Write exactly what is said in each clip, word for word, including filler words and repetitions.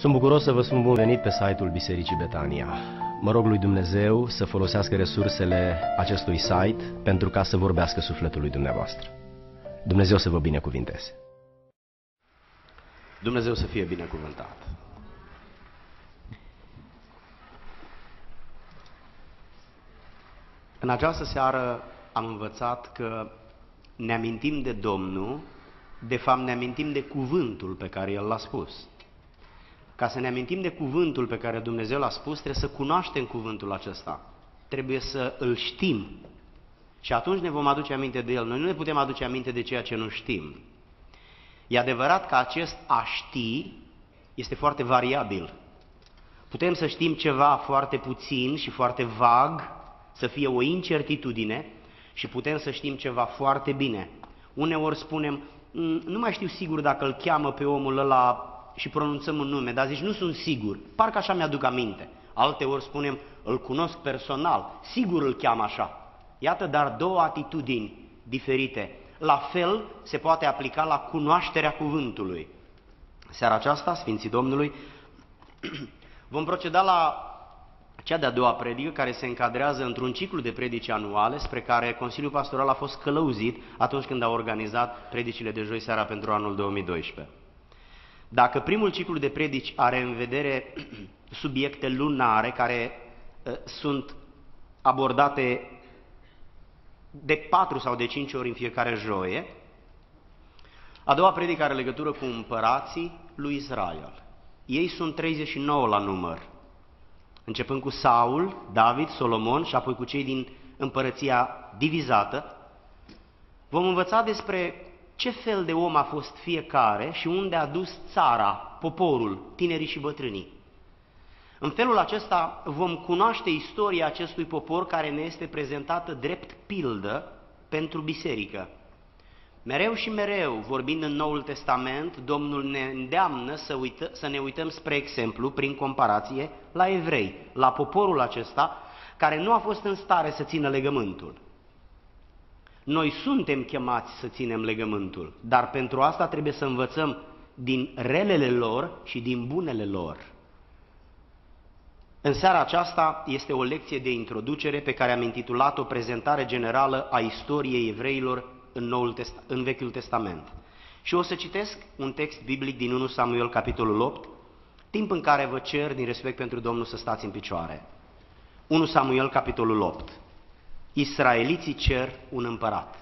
Sunt bucuros să vă spun bun venit pe site-ul Bisericii Betania. Mă rog lui Dumnezeu să folosească resursele acestui site pentru ca să vorbească sufletului dumneavoastră. Dumnezeu să vă binecuvinteze. Dumnezeu să fie binecuvântat. În această seară am învățat că ne amintim de Domnul, de fapt ne amintim de cuvântul pe care El l-a spus. Ca să ne amintim de cuvântul pe care Dumnezeu l-a spus, trebuie să cunoaștem cuvântul acesta. Trebuie să îl știm. Și atunci ne vom aduce aminte de el. Noi nu ne putem aduce aminte de ceea ce nu știm. E adevărat că acest a ști este foarte variabil. Putem să știm ceva foarte puțin și foarte vag, să fie o incertitudine, și putem să știm ceva foarte bine. Uneori spunem, nu mai știu sigur dacă îl cheamă pe omul ăla și pronunțăm un nume, dar zici, nu sunt sigur, parcă așa mi-aduc aminte. Alteori spunem, îl cunosc personal, sigur îl cheamă așa. Iată, dar două atitudini diferite. La fel se poate aplica la cunoașterea cuvântului. Seara aceasta, Sfinții Domnului, vom proceda la cea de-a doua predică, care se încadrează într-un ciclu de predici anuale, spre care Consiliul Pastoral a fost călăuzit atunci când a organizat predicile de joi seara pentru anul două mii doisprezece. Dacă primul ciclu de predici are în vedere subiecte lunare care uh, sunt abordate de patru sau de cinci ori în fiecare joie, a doua predică are legătură cu împărații lui Israel. Ei sunt treizeci și nouă la număr, începând cu Saul, David, Solomon și apoi cu cei din împărăția divizată. Vom învăța despre ce fel de om a fost fiecare și unde a dus țara, poporul, tinerii și bătrânii. În felul acesta vom cunoaște istoria acestui popor care ne este prezentată drept pildă pentru biserică. Mereu și mereu, vorbind în Noul Testament, Domnul ne îndeamnă să, uită, să ne uităm, spre exemplu, prin comparație, la evrei, la poporul acesta care nu a fost în stare să țină legământul. Noi suntem chemați să ținem legământul, dar pentru asta trebuie să învățăm din relele lor și din bunele lor. În seara aceasta este o lecție de introducere pe care am intitulat-o Prezentare generală a istoriei evreilor în, Noul Test- în Vechiul Testament. Și o să citesc un text biblic din unu Samuel, capitolul opt, timp în care vă cer, din respect pentru Domnul, să stați în picioare. unu Samuel, capitolul opt. Israeliții cer un împărat.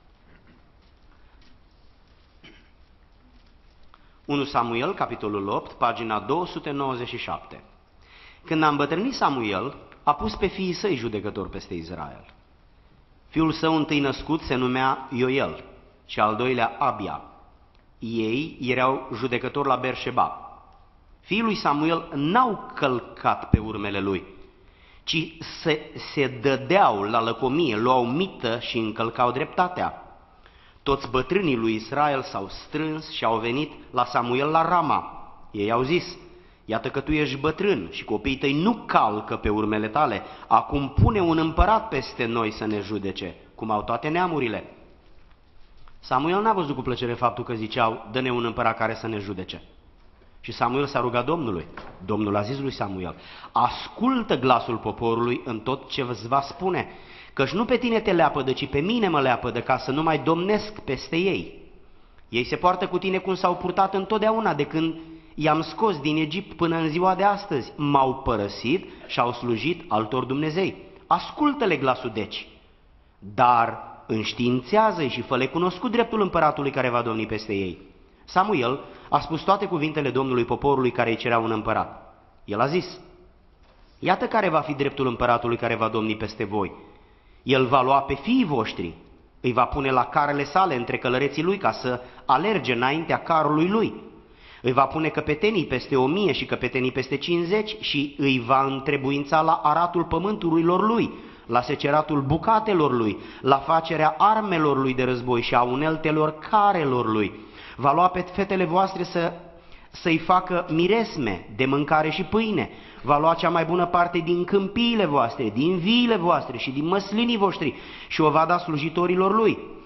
unu Samuel, capitolul opt, pagina două sute nouăzeci și șapte. Când a îmbătrânit Samuel, a pus pe fiii săi judecători peste Israel. Fiul său întâi născut se numea Ioel și al doilea Abia. Ei erau judecători la Berșeba. Fiii lui Samuel n-au călcat pe urmele lui, ci se, se dădeau la lăcomie, luau mită și încălcau dreptatea. Toți bătrânii lui Israel s-au strâns și au venit la Samuel la Rama. Ei au zis, iată că tu ești bătrân și copiii tăi nu calcă pe urmele tale, acum pune un împărat peste noi să ne judece, cum au toate neamurile. Samuel n-a văzut cu plăcere faptul că ziceau, dă-ne un împărat care să ne judece. Și Samuel s-a rugat Domnului. Domnul a zis lui Samuel, ascultă glasul poporului în tot ce îți va spune, căci nu pe tine te leapădă, ci pe mine mă leapădă, ca să nu mai domnesc peste ei. Ei se poartă cu tine cum s-au purtat întotdeauna, de când i-am scos din Egipt până în ziua de astăzi. M-au părăsit și au slujit altor Dumnezei. Ascultă-le glasul deci, dar înștiințează-i și fă-le cunoscut dreptul împăratului care va domni peste ei. Samuel a spus toate cuvintele Domnului poporului care îi cerea un împărat. El a zis, iată care va fi dreptul împăratului care va domni peste voi. El va lua pe fiii voștri, îi va pune la carele sale între călăreții lui ca să alerge înaintea carului lui. Îi va pune căpetenii peste o mie și căpetenii peste cincizeci și îi va întrebuința la aratul pământurilor lui, la seceratul bucatelor lui, la facerea armelor lui de război și a uneltelor carelor lui. Va lua pe fetele voastre să, să-i facă miresme de mâncare și pâine. Va lua cea mai bună parte din câmpiile voastre, din viile voastre și din măslinii voștri și o va da slujitorilor lui.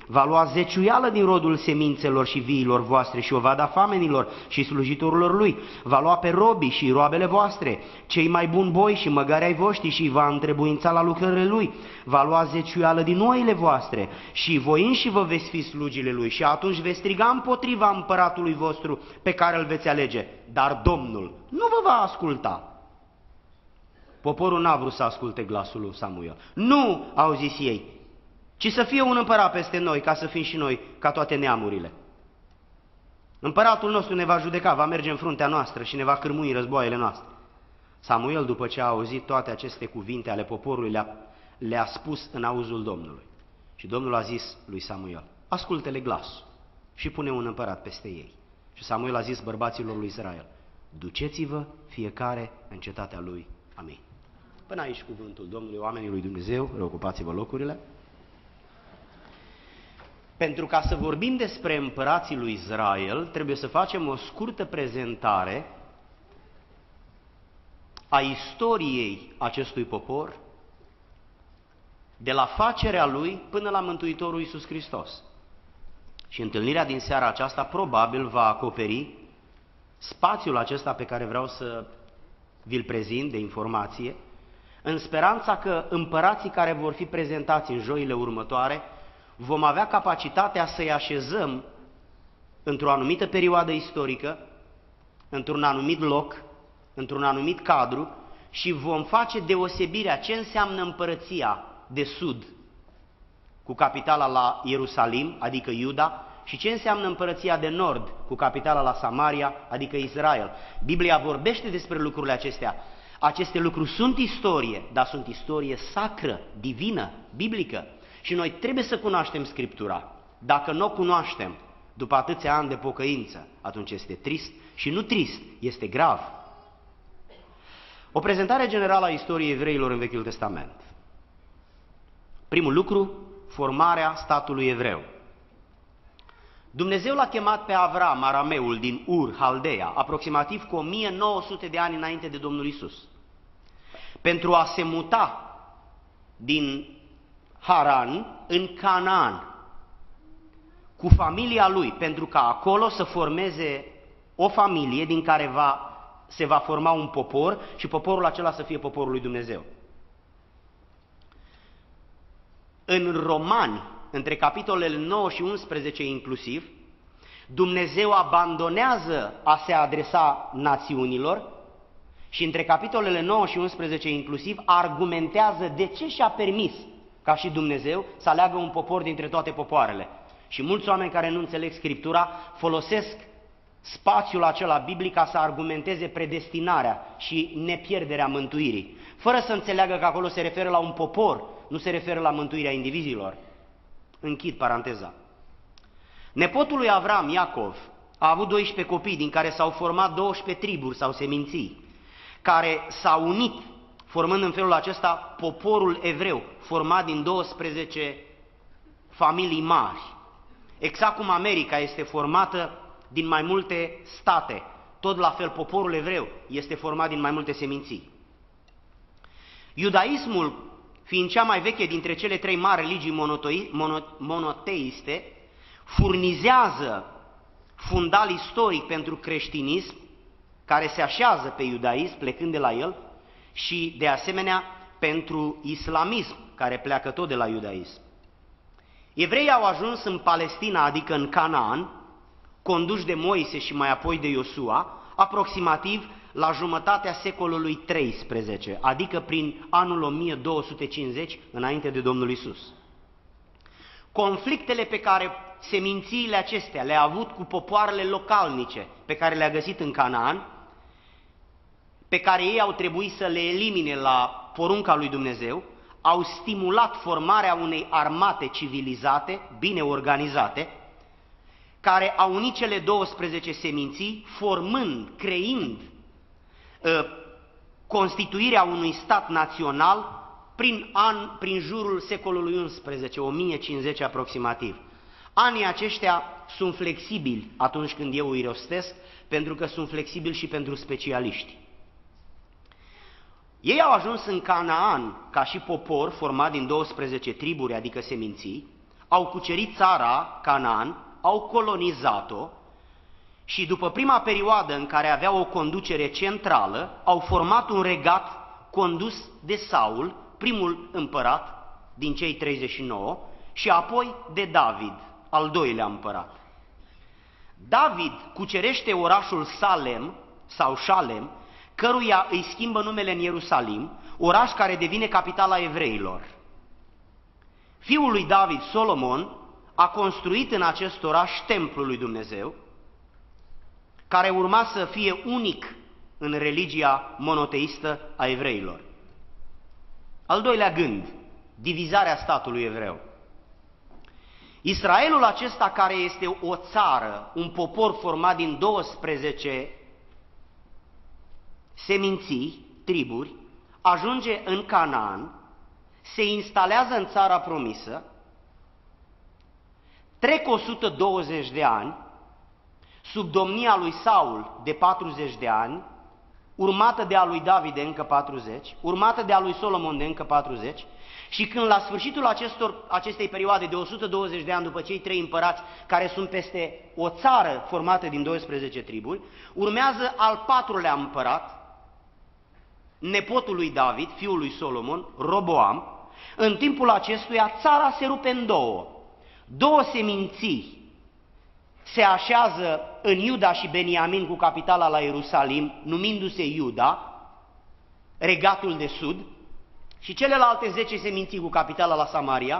va lua zeciuială din rodul semințelor și viilor voastre și o va da famenilor și slujitorilor lui. Va lua pe robii și roabele voastre, cei mai buni boi și măgari ai voștri și va întrebuința la lucrările lui. Va lua zeciuială din oile voastre și voi înși vă veți fi slugile lui și atunci veți striga împotriva împăratului vostru pe care îl veți alege. Dar Domnul nu vă va asculta. Poporul n-a vrut să asculte glasul lui Samuel. Nu, au zis ei, ci să fie un împărat peste noi, ca să fim și noi, ca toate neamurile. Împăratul nostru ne va judeca, va merge în fruntea noastră și ne va cârmui războaiele noastre. Samuel, după ce a auzit toate aceste cuvinte ale poporului, le-a, le-a spus în auzul Domnului. Și Domnul a zis lui Samuel, ascultă-le glasul și pune un împărat peste ei. Și Samuel a zis bărbaților lui Israel, duceți-vă fiecare în cetatea lui. Amin. Până aici cuvântul Domnului, oamenii lui Dumnezeu, reocupați-vă locurile. Pentru ca să vorbim despre împărații lui Israel, trebuie să facem o scurtă prezentare a istoriei acestui popor, de la facerea lui până la Mântuitorul Iisus Hristos. Și întâlnirea din seara aceasta probabil va acoperi spațiul acesta pe care vreau să vi-l prezint de informație, în speranța că împărații care vor fi prezentați în joile următoare vom avea capacitatea să-i așezăm într-o anumită perioadă istorică, într-un anumit loc, într-un anumit cadru și vom face deosebirea ce înseamnă împărăția de sud cu capitala la Ierusalim, adică Iuda, și ce înseamnă împărăția de nord cu capitala la Samaria, adică Israel. Biblia vorbește despre lucrurile acestea. Aceste lucruri sunt istorie, dar sunt istorie sacră, divină, biblică. Și noi trebuie să cunoaștem Scriptura. Dacă nu o cunoaștem, după atâția ani de pocăință, atunci este trist și nu trist, este grav. O prezentare generală a istoriei evreilor în Vechiul Testament. Primul lucru, formarea statului evreu. Dumnezeu l-a chemat pe Avram, arameul din Ur, Haldeea, aproximativ cu o mie nouă sute de ani înainte de Domnul Iisus, pentru a se muta din Haran în Canaan, cu familia lui, pentru ca acolo să formeze o familie din care va, se va forma un popor și poporul acela să fie poporul lui Dumnezeu. În Romani, între capitolele nouă și unsprezece inclusiv, Dumnezeu abandonează a se adresa națiunilor și între capitolele nouă și unsprezece inclusiv argumentează de ce și-a permis ca și Dumnezeu să aleagă un popor dintre toate popoarele. Și mulți oameni care nu înțeleg Scriptura folosesc spațiul acela biblic ca să argumenteze predestinarea și nepierderea mântuirii, fără să înțeleagă că acolo se referă la un popor, nu se referă la mântuirea indivizilor. Închid paranteza. Nepotul lui Avram, Iacov, a avut doisprezece copii, din care s-au format douăsprezece triburi sau seminții, care s-au unit, formând în felul acesta poporul evreu, format din douăsprezece familii mari. Exact cum America este formată din mai multe state, tot la fel poporul evreu este format din mai multe seminții. Iudaismul, fiind cea mai veche dintre cele trei mari religii monoteiste, furnizează fundal istoric pentru creștinism, care se așează pe iudaism, plecând de la el, și, de asemenea, pentru islamism, care pleacă tot de la iudaism. Evreii au ajuns în Palestina, adică în Canaan, conduși de Moise și mai apoi de Iosua, aproximativ la jumătatea secolului treisprezece, adică prin anul o mie două sute cincizeci, înainte de Domnul Iisus. Conflictele pe care semințiile acestea le-a avut cu popoarele localnice pe care le-a găsit în Canaan, pe care ei au trebuit să le elimine la porunca lui Dumnezeu, au stimulat formarea unei armate civilizate, bine organizate, care au unit cele douăsprezece seminții, formând, creind uh, constituirea unui stat național prin, an, prin jurul secolului unsprezece, o mie cincizeci aproximativ. Anii aceștia sunt flexibili atunci când eu îi rostesc, pentru că sunt flexibili și pentru specialiști. Ei au ajuns în Canaan ca și popor format din douăsprezece triburi, adică seminții, au cucerit țara Canaan, au colonizat-o și după prima perioadă în care aveau o conducere centrală, au format un regat condus de Saul, primul împărat din cei treizeci și nouă, și apoi de David, al doilea împărat. David cucerește orașul Salem sau Shalem, căruia îi schimbă numele în Ierusalim, oraș care devine capitala evreilor. Fiul lui David, Solomon, a construit în acest oraș templul lui Dumnezeu, care urma să fie unic în religia monoteistă a evreilor. Al doilea gând, divizarea statului evreu. Israelul acesta, care este o țară, un popor format din douăsprezece seminții, triburi, ajunge în Canaan, se instalează în țara promisă, trec o sută douăzeci de ani, sub domnia lui Saul de patruzeci de ani, urmată de a lui David de încă patruzeci, urmată de a lui Solomon de încă patruzeci, și când la sfârșitul acestor, acestei perioade de o sută douăzeci de ani după cei trei împărați, care sunt peste o țară formată din douăsprezece triburi, urmează al patrulea împărat, nepotul lui David, fiul lui Solomon, Roboam. În timpul acestuia țara se rupe în două. Două seminții se așează în Iuda și Beniamin cu capitala la Ierusalim, numindu-se Iuda, regatul de sud, și celelalte zece seminții cu capitala la Samaria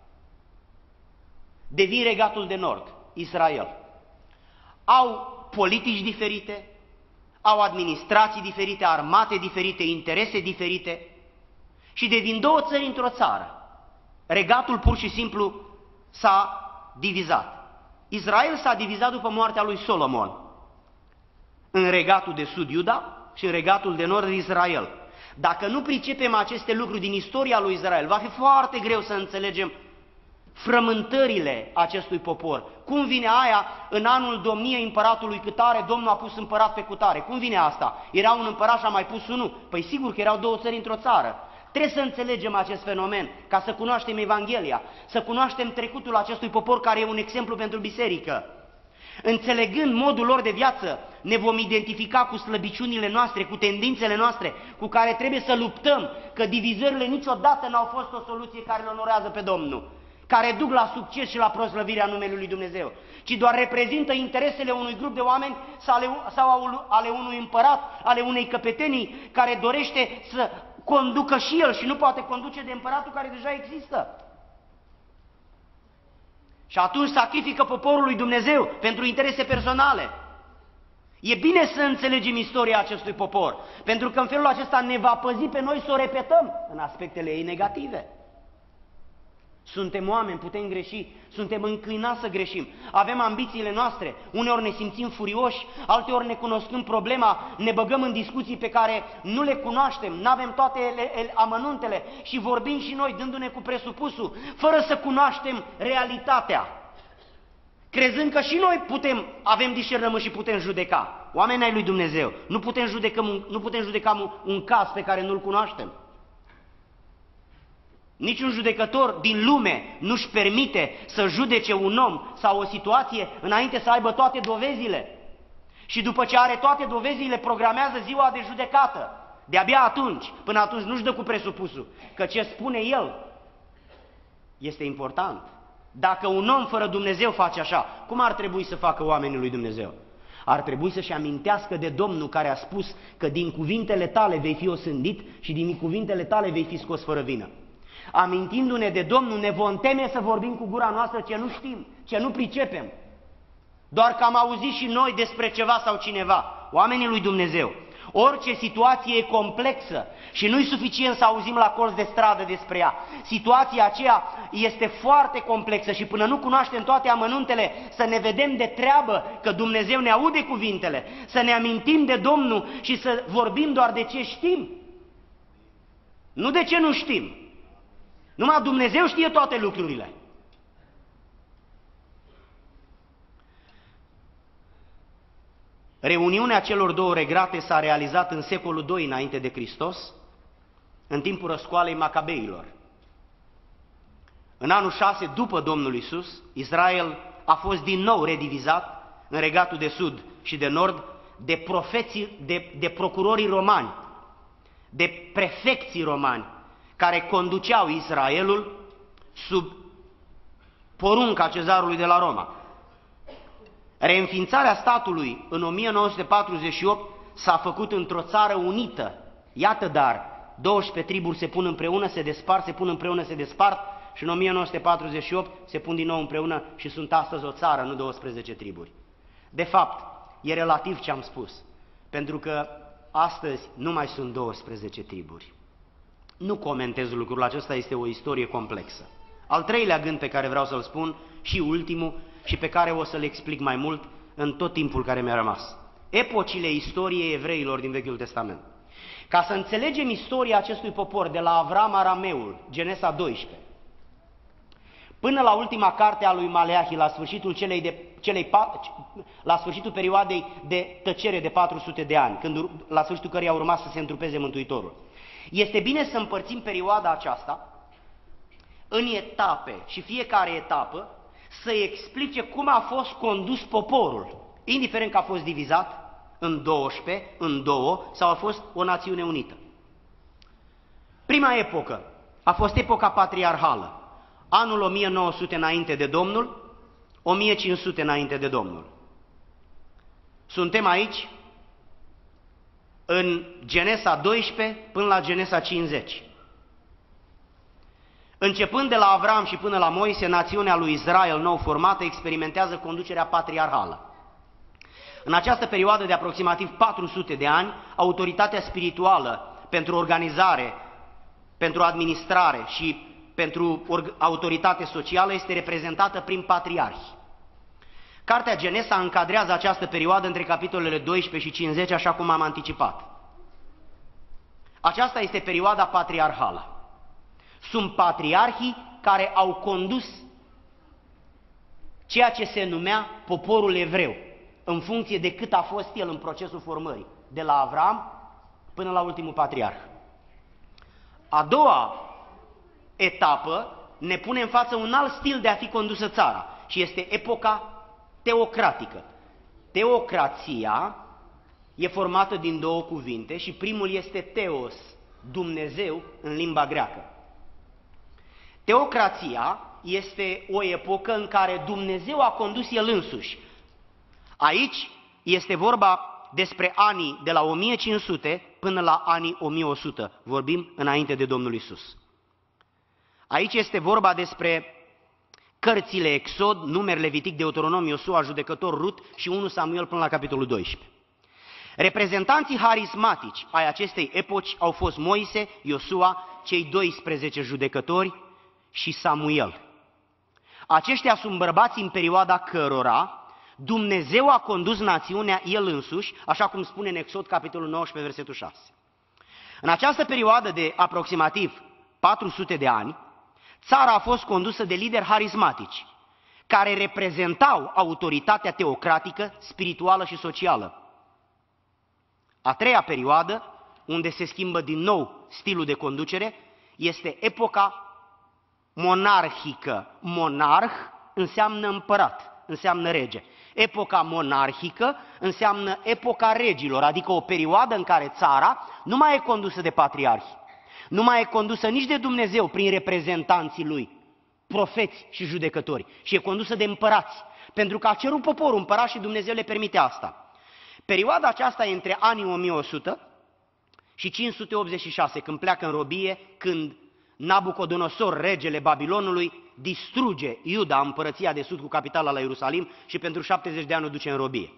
devin regatul de nord, Israel. Au politici diferite, au administrații diferite, armate diferite, interese diferite și devin două țări într-o țară. Regatul pur și simplu s-a divizat. Israel s-a divizat după moartea lui Solomon în regatul de sud Iuda și în regatul de nord Israel. Dacă nu pricepem aceste lucruri din istoria lui Israel, va fi foarte greu să înțelegem frământările acestui popor. Cum vine aia în anul domniei împăratului câtare, Domnul a pus împărat pe cutare? Cum vine asta? Era un împărat și a mai pus unul? Păi sigur că erau două țări într-o țară. Trebuie să înțelegem acest fenomen ca să cunoaștem Evanghelia, să cunoaștem trecutul acestui popor care e un exemplu pentru biserică. Înțelegând modul lor de viață, ne vom identifica cu slăbiciunile noastre, cu tendințele noastre, cu care trebuie să luptăm, că divizările niciodată n-au fost o soluție care îl onorează pe Domnul, care duc la succes și la proslăvirea numelui lui Dumnezeu, ci doar reprezintă interesele unui grup de oameni sau ale unui împărat, ale unei căpetenii care dorește să conducă și el și nu poate conduce de împăratul care deja există. Și atunci sacrifică poporul lui Dumnezeu pentru interese personale. E bine să înțelegem istoria acestui popor, pentru că în felul acesta ne va păzi pe noi să o repetăm în aspectele ei negative. Suntem oameni, putem greși, suntem înclinați să greșim, avem ambițiile noastre, uneori ne simțim furioși, alteori ne cunoscând problema, ne băgăm în discuții pe care nu le cunoaștem, nu avem toate ele, amănuntele și vorbim și noi dându-ne cu presupusul, fără să cunoaștem realitatea, crezând că și noi putem, avem discernământ și putem judeca. Oamenii ai lui Dumnezeu, nu putem judeca, nu putem judeca un, un caz pe care nu-l cunoaștem. Niciun judecător din lume nu-și permite să judece un om sau o situație înainte să aibă toate dovezile. Și după ce are toate dovezile, programează ziua de judecată. De-abia atunci, până atunci nu-și dă cu presupusul, că ce spune el este important. Dacă un om fără Dumnezeu face așa, cum ar trebui să facă oamenii lui Dumnezeu? Ar trebui să-și amintească de Domnul care a spus că din cuvintele tale vei fi osândit și din cuvintele tale vei fi scos fără vină. Amintindu-ne de Domnul, ne vom teme să vorbim cu gura noastră ce nu știm, ce nu pricepem. Doar că am auzit și noi despre ceva sau cineva, oamenii lui Dumnezeu. Orice situație e complexă și nu-i suficient să auzim la colț de stradă despre ea. Situația aceea este foarte complexă și până nu cunoaștem toate amănuntele, să ne vedem de treabă că Dumnezeu ne aude cuvintele, să ne amintim de Domnul și să vorbim doar de ce știm, nu de ce nu știm. Numai Dumnezeu știe toate lucrurile. Reuniunea celor două regrate s-a realizat în secolul doi înainte de Hristos, în timpul răscoalei Macabeilor. În anul șase după Domnul Iisus, Israel a fost din nou redivizat în regatul de sud și de nord de profeții, de, de procurorii romani, de prefecții romani, care conduceau Israelul sub porunca cezarului de la Roma. Reînființarea statului în o mie nouă sute patruzeci și opt s-a făcut într-o țară unită. Iată dar, douăsprezece triburi se pun împreună, se despart, se pun împreună, se despart și în o mie nouă sute patruzeci și opt se pun din nou împreună și sunt astăzi o țară, nu douăsprezece triburi. De fapt, e relativ ce am spus, pentru că astăzi nu mai sunt douăsprezece triburi. Nu comentez lucrul acesta, este o istorie complexă. Al treilea gând pe care vreau să-l spun și ultimul și pe care o să-l explic mai mult în tot timpul care mi-a rămas. Epocile istoriei evreilor din Vechiul Testament. Ca să înțelegem istoria acestui popor de la Avram Arameul, Genesa doisprezece, până la ultima carte a lui Maleahi, la sfârșitul, celei de, celei, la sfârșitul perioadei de tăcere de patru sute de ani, când, la sfârșitul căreia urma să se întrupeze Mântuitorul. Este bine să împărțim perioada aceasta în etape și fiecare etapă să explice cum a fost condus poporul, indiferent că a fost divizat în douăsprezece, în două, sau a fost o națiune unită. Prima epocă a fost epoca patriarhală, anul o mie nouă sute înainte de Domnul, o mie cinci sute înainte de Domnul. Suntem aici în Genesa doisprezece până la Genesa cincizeci. Începând de la Avram și până la Moise, națiunea lui Israel nou formată experimentează conducerea patriarhală. În această perioadă de aproximativ patru sute de ani, autoritatea spirituală pentru organizare, pentru administrare și pentru autoritate socială este reprezentată prin patriarhi. Cartea Genesa încadrează această perioadă între capitolele doisprezece și cincizeci, așa cum am anticipat. Aceasta este perioada patriarhală. Sunt patriarhii care au condus ceea ce se numea poporul evreu, în funcție de cât a fost el în procesul formării, de la Avram până la ultimul patriarh. A doua etapă ne pune în față un alt stil de a fi condusă țara și este epoca teocratică. Teocrația e formată din două cuvinte și primul este teos, Dumnezeu în limba greacă. Teocrația este o epocă în care Dumnezeu a condus El însuși. Aici este vorba despre anii de la o mie cinci sute până la anii o mie o sută, vorbim înainte de Domnul Iisus. Aici este vorba despre cărțile Exod, Numeri, Levitic, Deuteronom, Iosua, Judecător, Rut și unu Samuel până la capitolul doisprezece. Reprezentanții harismatici ai acestei epoci au fost Moise, Iosua, cei doisprezece judecători și Samuel. Aceștia sunt bărbați în perioada cărora Dumnezeu a condus națiunea El însuși, așa cum spune în Exod, capitolul nouăsprezece, versetul șase. În această perioadă de aproximativ patru sute de ani, țara a fost condusă de lideri harismatici, care reprezentau autoritatea teocratică, spirituală și socială. A treia perioadă, unde se schimbă din nou stilul de conducere, este epoca monarhică. Monarh înseamnă împărat, înseamnă rege. Epoca monarhică înseamnă epoca regilor, adică o perioadă în care țara nu mai e condusă de patriarhi, nu mai e condusă nici de Dumnezeu prin reprezentanții Lui, profeți și judecători, și e condusă de împărați, pentru că a cerut poporul împărat și Dumnezeu le permite asta. Perioada aceasta e între anii o mie o sută și cinci sute optzeci și șase, când pleacă în robie, când Nabucodonosor, regele Babilonului, distruge Iuda, împărăția de sud cu capitala la Ierusalim și pentru șaptezeci de ani o duce în robie.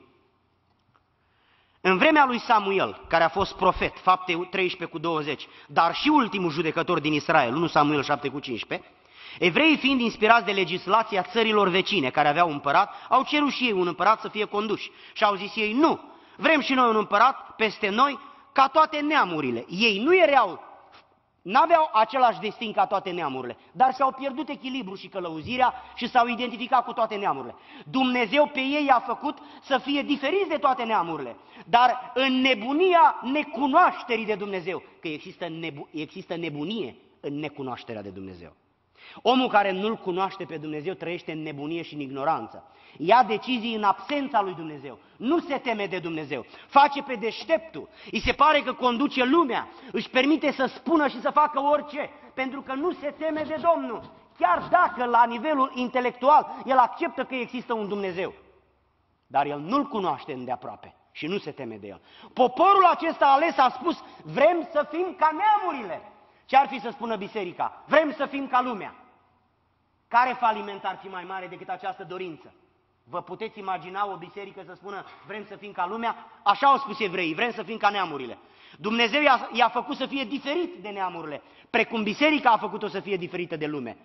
În vremea lui Samuel, care a fost profet, Fapte treisprezece cu douăzeci, dar și ultimul judecător din Israel, unu Samuel șapte cu cincisprezece, evreii fiind inspirați de legislația țărilor vecine care aveau împărat, au cerut și ei un împărat să fie conduși. Și au zis ei, nu, vrem și noi un împărat peste noi ca toate neamurile. Ei nu erau, n-aveau același destin ca toate neamurile, dar și-au pierdut echilibru și călăuzirea și s-au identificat cu toate neamurile. Dumnezeu pe ei a făcut să fie diferiți de toate neamurile, dar în nebunia necunoașterii de Dumnezeu, că există, nebu- există nebunie în necunoașterea de Dumnezeu. Omul care nu-L cunoaște pe Dumnezeu trăiește în nebunie și în ignoranță. Ia decizii în absența lui Dumnezeu. Nu se teme de Dumnezeu. Face pe deșteptul. Îi se pare că conduce lumea. Își permite să spună și să facă orice. Pentru că nu se teme de Domnul. Chiar dacă la nivelul intelectual el acceptă că există un Dumnezeu. Dar el nu-L cunoaște îndeaproape și nu se teme de El. Poporul acesta ales a spus, vrem să fim ca neamurile. Ce ar fi să spună biserica? Vrem să fim ca lumea. Care faliment ar fi mai mare decât această dorință? Vă puteți imagina o biserică să spună, vrem să fim ca lumea? Așa au spus evreii, vrem să fim ca neamurile. Dumnezeu i-a, i-a făcut să fie diferit de neamurile, precum biserica a făcut-o să fie diferită de lume.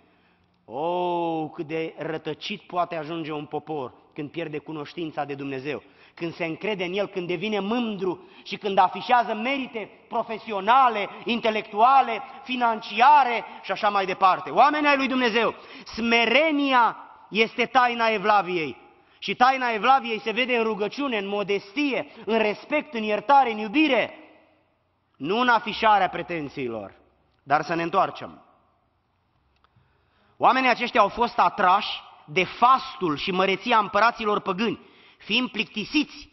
Oh, cât de rătăcit poate ajunge un popor când pierde cunoștința de Dumnezeu, când se încrede în El, când devine mândru și când afișează merite profesionale, intelectuale, financiare și așa mai departe. Oamenii ai lui Dumnezeu, smerenia este taina evlaviei și taina evlaviei se vede în rugăciune, în modestie, în respect, în iertare, în iubire, nu în afișarea pretențiilor. Dar să ne întoarcem. Oamenii aceștia au fost atrași de fastul și măreția împăraților păgâni, fiind plictisiți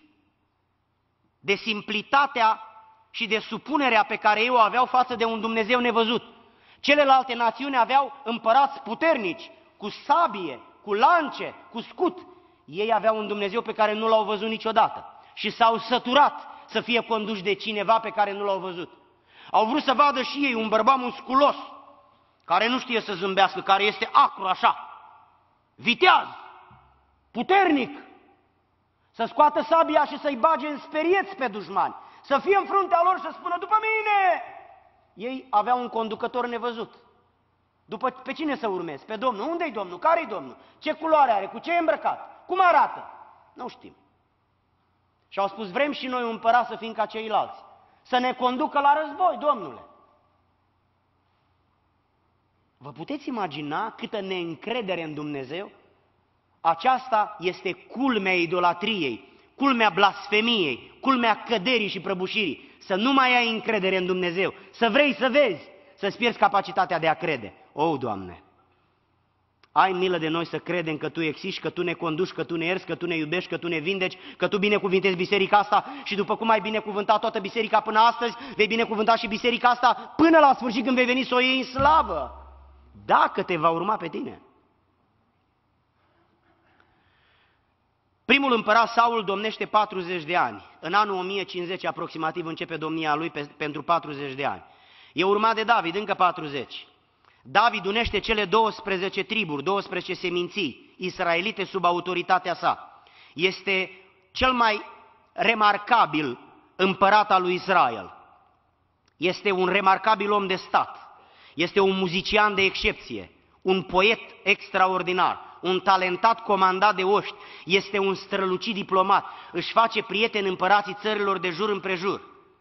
de simplitatea și de supunerea pe care ei o aveau față de un Dumnezeu nevăzut. Celelalte națiuni aveau împărați puternici, cu sabie, cu lance, cu scut. Ei aveau un Dumnezeu pe care nu l-au văzut niciodată și s-au săturat să fie conduși de cineva pe care nu l-au văzut. Au vrut să vadă și ei un bărbat musculos, care nu știe să zâmbească, care este acru așa, viteaz, puternic, să scoată sabia și să-i bage în sperieți pe dușmani, să fie în fruntea lor și să spună, după mine! Ei aveau un conducător nevăzut. După, pe cine să urmezi? Pe Domnul. Unde-i Domnul? Care-i Domnul? Ce culoare are? Cu ce e îmbrăcat? Cum arată? Nu știm. Și au spus, vrem și noi un împărat să fim ca ceilalți, să ne conducă la război, Domnule. Vă puteți imagina câtă neîncredere în Dumnezeu? Aceasta este culmea idolatriei, culmea blasfemiei, culmea căderii și prăbușirii. Să nu mai ai încredere în Dumnezeu, să vrei să vezi, să-ți pierzi capacitatea de a crede. O, Doamne, ai milă de noi să credem că Tu existi, că Tu ne conduci, că Tu ne ierți, că Tu ne iubești, că Tu ne vindeci, că Tu binecuvintezi biserica asta și după cum ai binecuvântat toată biserica până astăzi, vei binecuvânta și biserica asta până la sfârșit când vei veni să o iei în slavă. Dacă te va urma pe tine. Primul împărat Saul domnește patruzeci de ani. În anul o mie cincizeci aproximativ începe domnia lui pe, pentru patruzeci de ani. E urmat de David, încă patruzeci. David unește cele douăsprezece triburi, douăsprezece seminții israelite sub autoritatea sa. Este cel mai remarcabil împărat al lui Israel. Este un remarcabil om de stat. Este un muzician de excepție, un poet extraordinar, un talentat comandat de oști, este un strălucit diplomat, își face prieteni împărații țărilor de jur împrejur.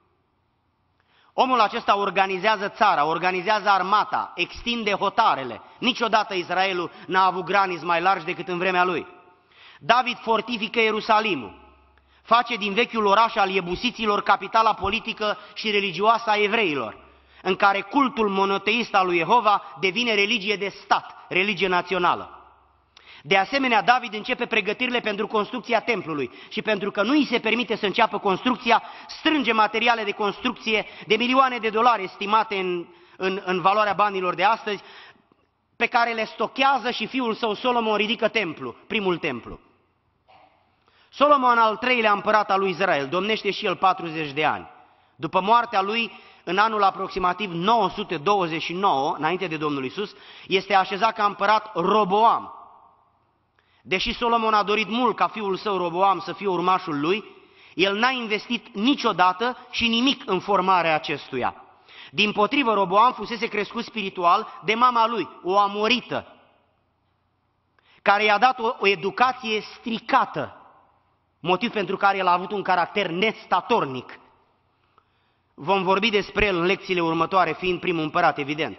Omul acesta organizează țara, organizează armata, extinde hotarele. Niciodată Israelul n-a avut graniți mai largi decât în vremea lui. David fortifică Ierusalimul, face din vechiul oraș al iebusiților capitala politică și religioasă a evreilor, în care cultul monoteist al lui Jehova devine religie de stat, religie națională. De asemenea, David începe pregătirile pentru construcția templului și pentru că nu îi se permite să înceapă construcția, strânge materiale de construcție de milioane de dolari estimate în, în, în valoarea banilor de astăzi, pe care le stochează și fiul său Solomon ridică templu, primul templu. Solomon, al treilea împărat al lui Israel, domnește și el patruzeci de ani. După moartea lui, în anul aproximativ nouă sute douăzeci și nouă, înainte de Domnul Iisus, este așezat ca împărat Roboam. Deși Solomon a dorit mult ca fiul său Roboam să fie urmașul lui, el n-a investit niciodată și nimic în formarea acestuia. Dimpotrivă, Roboam fusese crescut spiritual de mama lui, o amorită, care i-a dat o, o educație stricată, motiv pentru care el a avut un caracter nestatornic. Vom vorbi despre el în lecțiile următoare, fiind primul împărat, evident.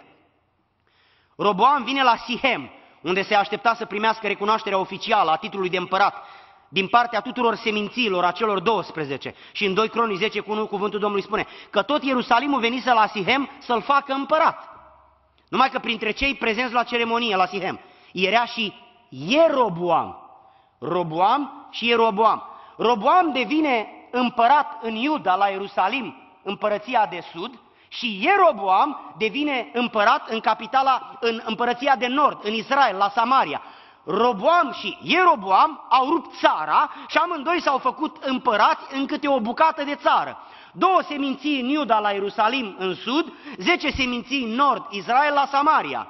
Roboam vine la Sihem, unde se aștepta să primească recunoașterea oficială a titlului de împărat din partea tuturor semințiilor, a celor douăsprezece. Și în doi Cronici zece cu unu cuvântul Domnului spune că tot Ierusalimul venise la Sihem să-l facă împărat. Numai că printre cei prezenți la ceremonie, la Sihem, era și Ieroboam. Roboam și Ieroboam. Roboam devine împărat în Iuda, la Ierusalim, împărăția de sud, și Ieroboam devine împărat în capitala, în împărăția de nord, în Israel, la Samaria. Roboam și Ieroboam au rupt țara și amândoi s-au făcut împărați în câte o bucată de țară. Două seminții în Iuda, la Ierusalim, în sud, zece seminții în nord, Israel, la Samaria.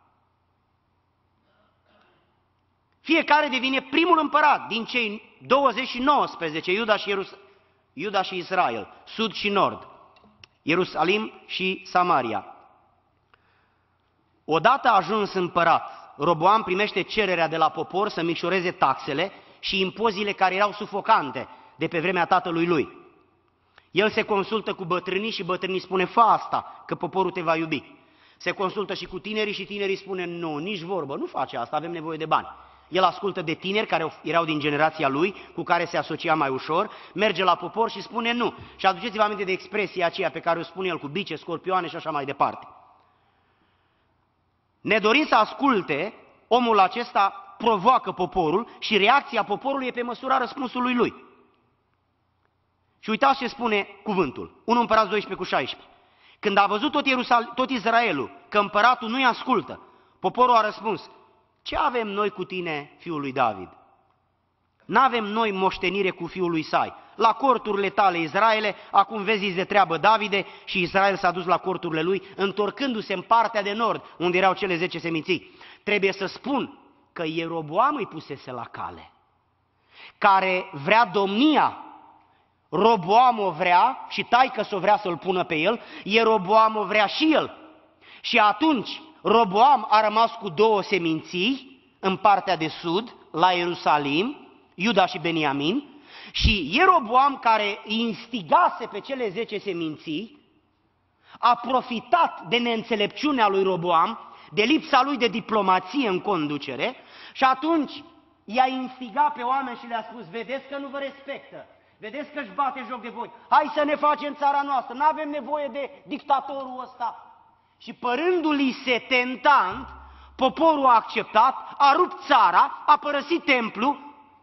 Fiecare devine primul împărat din cei douăzeci și nouăsprezece, Iuda și, Ierus- Iuda și Israel, sud și nord, Ierusalim și Samaria. Odată ajuns împărat, Roboam primește cererea de la popor să micșoreze taxele și impozile care erau sufocante de pe vremea tatălui lui. El se consultă cu bătrânii și bătrânii spune, fă asta, că poporul te va iubi. Se consultă și cu tinerii și tinerii spune, nu, nici vorbă, nu face asta, avem nevoie de bani. El ascultă de tineri care erau din generația lui, cu care se asocia mai ușor, merge la popor și spune nu. Și aduceți-vă aminte de expresia aceea pe care o spune el cu bice, scorpioane și așa mai departe. Nedorind să asculte, omul acesta provoacă poporul și reacția poporului e pe măsura răspunsului lui. Și uitați ce spune cuvântul, unu Împărați doisprezece cu șaisprezece. Când a văzut tot, Ierusal- tot Israelul că împăratul nu-i ascultă, poporul a răspuns, ce avem noi cu tine, fiul lui David? N-avem noi moștenire cu fiul lui Isai. La corturile tale, Israele, acum vezi de treabă Davide și Israel s-a dus la corturile lui, întorcându-se în partea de nord, unde erau cele zece seminții. Trebuie să spun că Ieroboam îi pusese la cale, care vrea domnia. Roboam o vrea și taică-s-o vrea să-l pună pe el, Ieroboam o vrea și el. Și atunci Roboam a rămas cu două seminții în partea de sud, la Ierusalim, Iuda și Beniamin, și Ieroboam, care îi instigase pe cele zece seminții, a profitat de neînțelepciunea lui Roboam, de lipsa lui de diplomație în conducere, și atunci i-a instigat pe oameni și le-a spus, vedeți că nu vă respectă, vedeți că își bate joc de voi, hai să ne facem țara noastră, nu avem nevoie de dictatorul ăsta. Și părându-li se tentant, poporul a acceptat, a rupt țara, a părăsit templu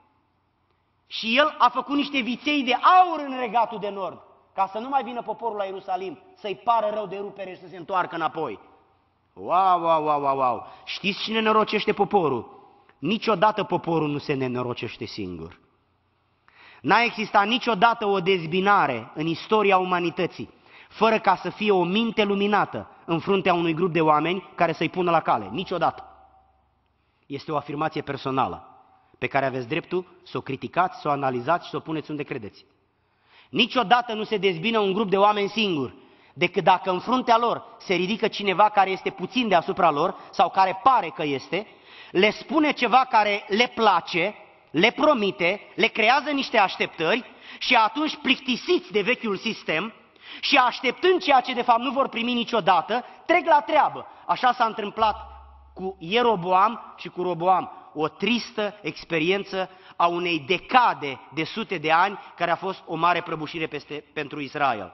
și el a făcut niște viței de aur în regatul de nord, ca să nu mai vină poporul la Ierusalim, să-i pară rău de rupere și să se întoarcă înapoi. Wow, wow, wow, wow, wow! Știți cine nenorocește poporul? Niciodată poporul nu se nenorocește singur. N-a existat niciodată o dezbinare în istoria umanității, fără ca să fie o minte luminată în fruntea unui grup de oameni care să-i pună la cale. Niciodată. Este o afirmație personală pe care aveți dreptul să o criticați, să o analizați și să o puneți unde credeți. Niciodată nu se dezbină un grup de oameni singur, decât dacă în fruntea lor se ridică cineva care este puțin deasupra lor sau care pare că este, le spune ceva care le place, le promite, le creează niște așteptări și atunci, plictisiți de vechiul sistem și așteptând ceea ce de fapt nu vor primi niciodată, trec la treabă. Așa s-a întâmplat cu Ieroboam și cu Roboam. O tristă experiență a unei decade de sute de ani care a fost o mare prăbușire peste, pentru Israel.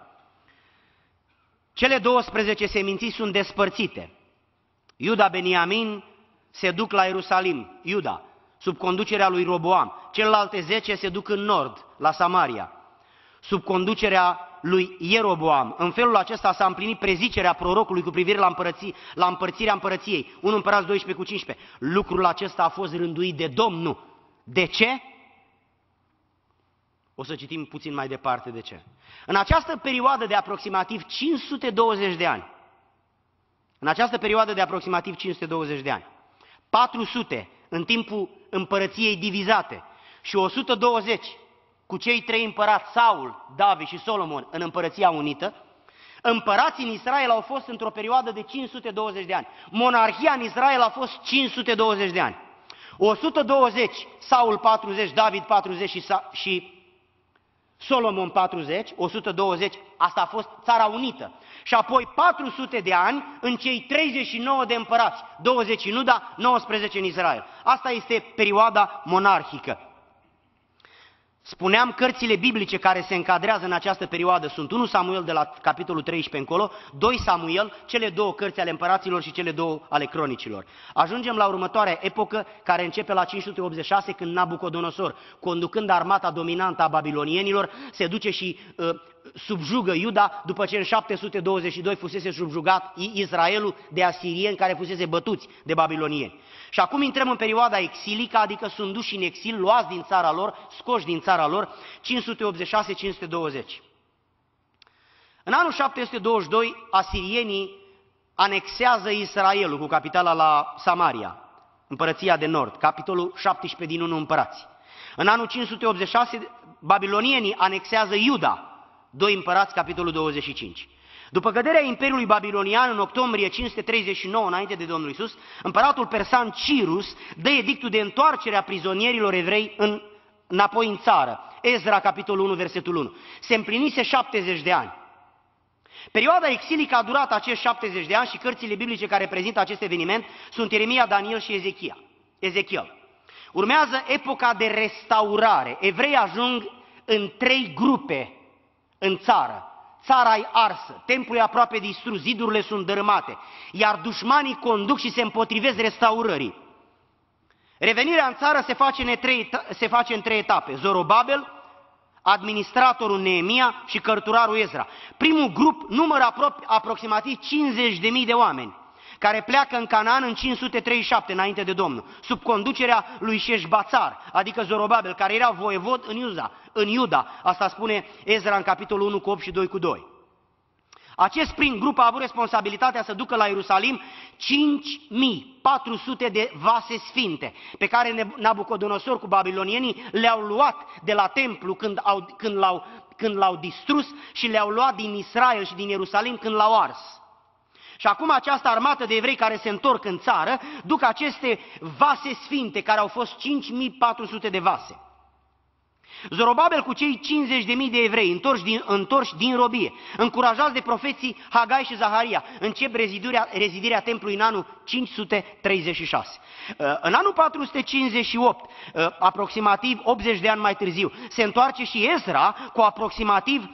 Cele douăsprezece seminții sunt despărțite. Iuda, Beniamin se duc la Ierusalim, Iuda, sub conducerea lui Roboam. Celelalte zece se duc în nord, la Samaria, sub conducerea lui Ieroboam. În felul acesta s-a împlinit prezicerea prorocului cu privire la, împărății, la împărțirea împărăției. unu Împărați doisprezece cu cincisprezece. Lucrul acesta a fost rânduit de Domnul. De ce? O să citim puțin mai departe de ce. În această perioadă de aproximativ cinci sute douăzeci de ani, în această perioadă de aproximativ cinci sute douăzeci de ani, patru sute în timpul împărăției divizate și o sută douăzeci cu cei trei împărați, Saul, David și Solomon, în împărăția unită, împărații în Israel au fost într-o perioadă de cinci sute douăzeci de ani. Monarhia în Israel a fost cinci sute douăzeci de ani. o sută douăzeci, Saul patruzeci, David patruzeci și, și Solomon patruzeci, o sută douăzeci, asta a fost țara unită. Și apoi patru sute de ani în cei treizeci și nouă de împărați, douăzeci în Iuda, nouăsprezece în Israel. Asta este perioada monarhică. Spuneam, cărțile biblice care se încadrează în această perioadă sunt unu Samuel de la capitolul treisprezece încolo, doi Samuel, cele două cărți ale împăraților și cele două ale cronicilor. Ajungem la următoarea epocă, care începe la cinci sute optzeci și șase, când Nabucodonosor, conducând armata dominantă a babilonienilor, se duce și uh, subjugă Iuda, după ce în șapte sute douăzeci și doi fusese subjugat Israelul de asirieni care fusese bătuți de babilonieni. Și acum intrăm în perioada exilică, adică sunt duși în exil, luați din țara lor, scoși din țara lor, cinci sute optzeci și șase - cinci sute douăzeci. În anul șapte sute douăzeci și doi, asirienii anexează Israelul cu capitala la Samaria, împărăția de nord, capitolul șaptesprezece din unu Împărați. În anul cinci sute optzeci și șase, babilonienii anexează Iuda, doi Împărați, capitolul douăzeci și cinci. După căderea Imperiului Babilonian, în octombrie cinci sute treizeci și nouă, înainte de Domnul Iisus, împăratul persan Cirus dă edictul de întoarcere a prizonierilor evrei în, înapoi în țară. Ezra, capitolul unu, versetul unu. Se împlinise șaptezeci de ani. Perioada exilică a durat acești șaptezeci de ani și cărțile biblice care prezintă acest eveniment sunt Ieremia, Daniel și Ezechia. Ezechiel. Urmează epoca de restaurare. Evrei ajung în trei grupe în țară. Țara e arsă, templul e aproape distrus, zidurile sunt dărâmate, iar dușmanii conduc și se împotrivesc restaurării. Revenirea în țară se face în trei, se face în trei etape: Zorobabel, administratorul Neemia și cărturarul Ezra. Primul grup numără apro- aproximativ cincizeci de mii de oameni, care pleacă în Canaan în cinci sute treizeci și șapte înainte de Domnul, sub conducerea lui Șeșbațar, adică Zorobabel, care era voievod în Iuda. În Iuda. Asta spune Ezra în capitolul unu cu opt și doi cu doi. Acest prim grup a avut responsabilitatea să ducă la Ierusalim cinci mii patru sute de vase sfinte, pe care Nabucodonosor cu babilonienii le-au luat de la templu când, au, când, l-au, când l-au distrus și le-au luat din Israel și din Ierusalim când l-au ars. Și acum această armată de evrei care se întorc în țară duc aceste vase sfinte, care au fost cinci mii patru sute de vase. Zorobabel cu cei cincizeci de mii de evrei întorși din, întorși din robie, încurajați de profeții Hagai și Zaharia, încep rezidirea, rezidirea templului în anul cinci sute treizeci și șase. În anul patru sute cincizeci și opt, aproximativ optzeci de ani mai târziu, se întoarce și Ezra cu aproximativ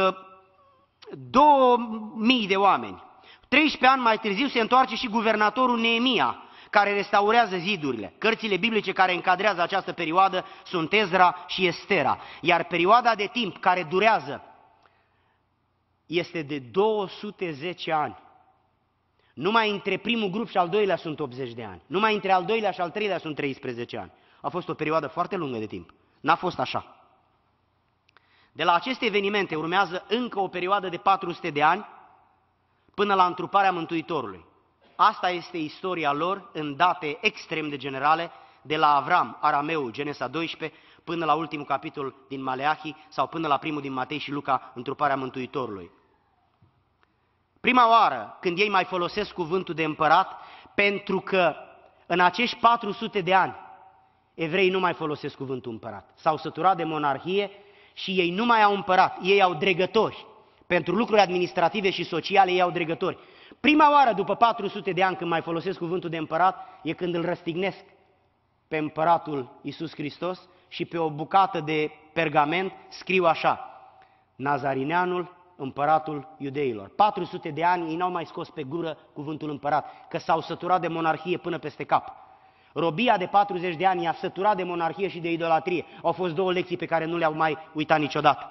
două mii de oameni. treisprezece ani mai târziu se întoarce și guvernatorul Neemia, care restaurează zidurile. Cărțile biblice care încadrează această perioadă sunt Ezra și Estera, iar perioada de timp care durează este de două sute zece ani. Numai între primul grup și al doilea sunt optzeci de ani. Numai între al doilea și al treilea sunt treisprezece ani. A fost o perioadă foarte lungă de timp. N-a fost așa. De la aceste evenimente urmează încă o perioadă de patru sute de ani până la întruparea Mântuitorului. Asta este istoria lor în date extrem de generale, de la Avram, Arameu, Genesa doisprezece, până la ultimul capitol din Maleahi sau până la primul din Matei și Luca, întruparea Mântuitorului. Prima oară când ei mai folosesc cuvântul de împărat, pentru că în acești patru sute de ani evreii nu mai folosesc cuvântul împărat. S-au săturat de monarhie și ei nu mai au împărat, ei au dregători. Pentru lucruri administrative și sociale ei au dregători. Prima oară după patru sute de ani când mai folosesc cuvântul de împărat e când îl răstignesc pe împăratul Iisus Hristos și pe o bucată de pergament scriu așa: Nazarineanul, împăratul iudeilor. patru sute de ani ei n-au mai scos pe gură cuvântul împărat, că s-au săturat de monarhie până peste cap. Robia de patruzeci de ani i-a săturat de monarhie și de idolatrie. Au fost două lecții pe care nu le-au mai uitat niciodată.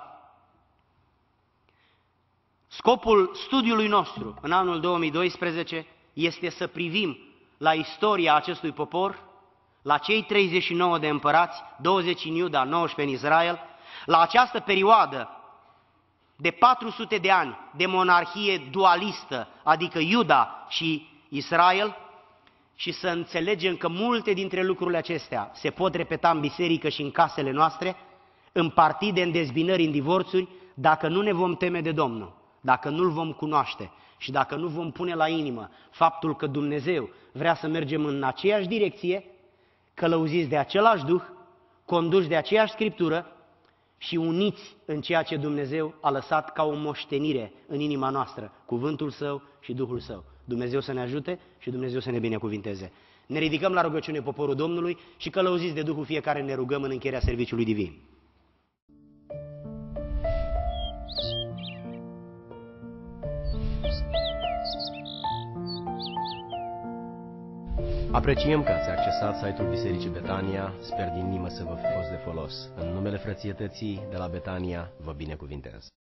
Scopul studiului nostru în anul două mii doisprezece este să privim la istoria acestui popor, la cei treizeci și nouă de împărați, douăzeci în Iuda, nouăsprezece în Israel, la această perioadă de patru sute de ani de monarhie dualistă, adică Iuda și Israel, și să înțelegem că multe dintre lucrurile acestea se pot repeta în biserică și în casele noastre, în partide, în dezbinări, în divorțuri, dacă nu ne vom teme de Domnul, dacă nu-L vom cunoaște și dacă nu vom pune la inimă faptul că Dumnezeu vrea să mergem în aceeași direcție, călăuziți de același Duh, conduși de aceeași Scriptură și uniți în ceea ce Dumnezeu a lăsat ca o moștenire în inima noastră, cuvântul Său și Duhul Său. Dumnezeu să ne ajute și Dumnezeu să ne binecuvinteze. Ne ridicăm la rugăciune poporul Domnului și călăuziți de Duhul fiecare ne rugăm în încheierea serviciului divin. Apreciem că ați accesat site-ul Bisericii Betania, sper din inimă să vă fi fost de folos. În numele frățietății de la Betania, vă binecuvintez.